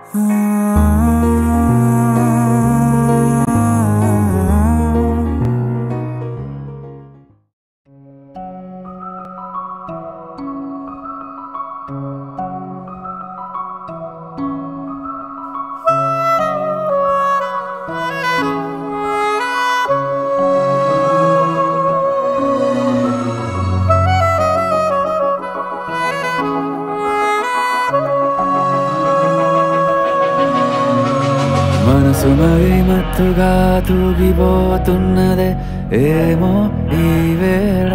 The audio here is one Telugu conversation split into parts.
మనసు మరి మత్తుగా తూగిపోతున్నదే ఏమో ఈ వేళ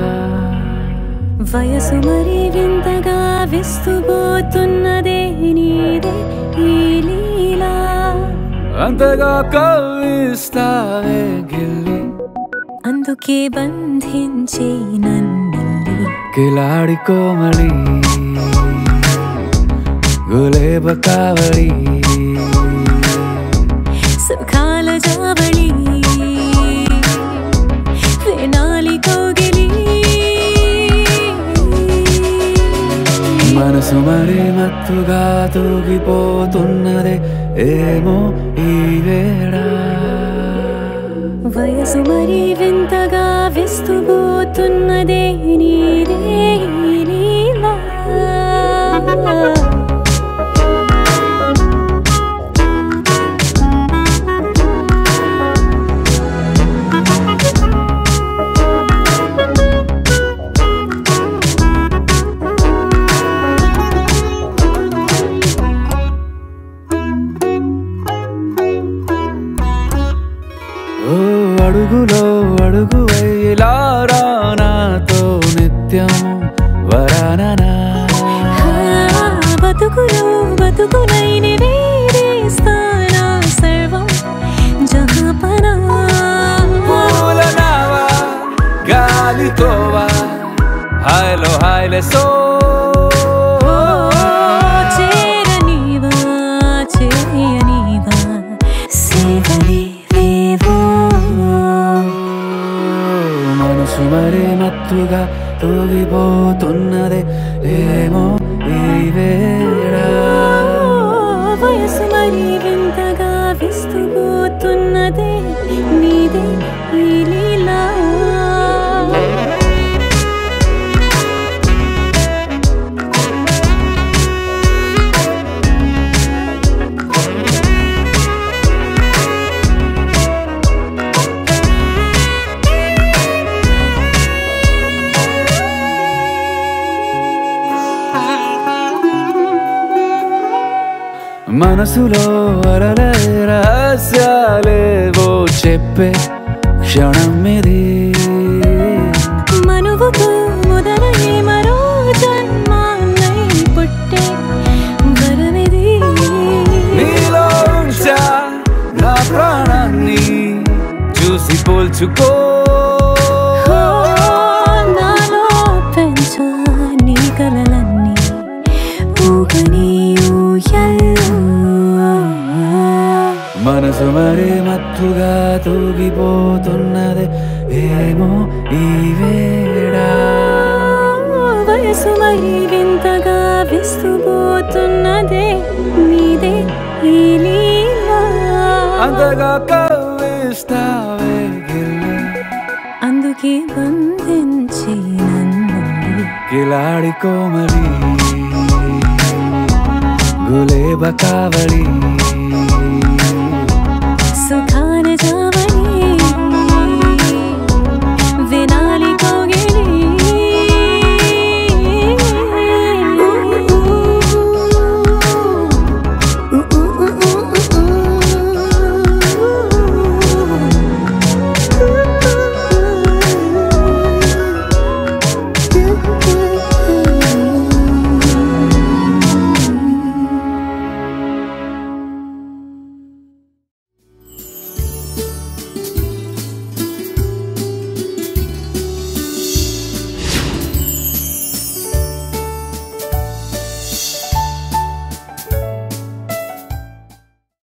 వయసు మరి వింతగా విస్తుపోతున్నదే నీదే ఈ లీలా అంతగా కవ్విస్తావే గిల్లి అందుకే బంధించి నన్నిల్లి కిలాడి కోమలి గులేబ కావళి సుఖాల జావళి వేనాలి కోగిలి మనసు మరి మత్తుగా తూగిపోతున్నదే ఏమో ఈ వేళ వయసు మరి వింతగా విస్తుపోతున్నదే నీదే ఈ లీలా అడుగులో అడుగు వేలారా నాతో నిత్యం వరాననా బతుకులో బతుకులైన వేరేస్తానా సర్వం జహాపనా పూలనావా గాలితోవా హాయ్లో హాయ్లే సో చేరనీవా చేయనీవా సేవలే మనసు మరి మత్తుగా తూగిపోతున్నదే ఏమో ఈ వేళ వయసు మరి వింతగా విస్తుపోతున్నదే నీదే ఈ లీలా మనసులో అలలే రహస్యాలేవో చెప్పే క్షణం ఇది మనువుతో మొదలై మరో జన్మాన్నై పుట్టే వరమిది నీలో ఉంచా నా ప్రాణాన్ని చూసి పోల్చుకో నాలో పెంచా నీ కలలన్నీ ఊగని మనసు మరి మత్తుగా తూగిపోతున్నదే ఏమో ఈ వేళ వయసు మరి వింతగా విస్తుపోతున్నదే నీదే ఈ లీలా అంతగా కవ్విస్తావే గిల్లి అందుకే బంధించి నన్ను కిలాడి కోమలి గులేబ కావళి సుఖా